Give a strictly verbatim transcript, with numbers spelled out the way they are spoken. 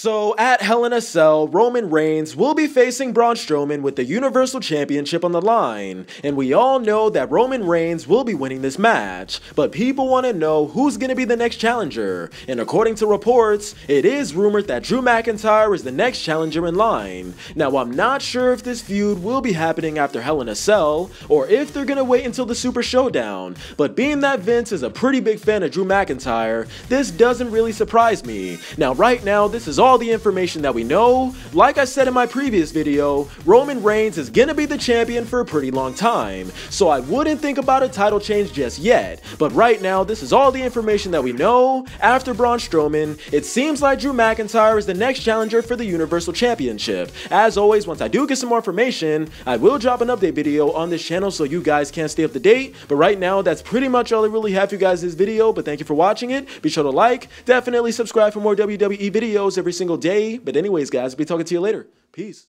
So, at Hell in a Cell, Roman Reigns will be facing Braun Strowman with the Universal Championship on the line. And we all know that Roman Reigns will be winning this match. But people want to know who's going to be the next challenger. And according to reports, it is rumored that Drew McIntyre is the next challenger in line. Now, I'm not sure if this feud will be happening after Hell in a Cell, or if they're going to wait until the Super Showdown. But being that Vince is a pretty big fan of Drew McIntyre, this doesn't really surprise me. Now, right now, this is all all the information that we know. Like I said in my previous video, Roman Reigns is gonna be the champion for a pretty long time, so I wouldn't think about a title change just yet. But right now, this is all the information that we know. After Braun Strowman, it seems like Drew McIntyre is the next challenger for the Universal Championship. As always, once I do get some more information, I will drop an update video on this channel so you guys can stay up to date. But right now, that's pretty much all I really have for you guys in this video, but thank you for watching it. Be sure to like, definitely subscribe for more W W E videos every single day. But anyways, guys, I'll be talking to you later. Peace.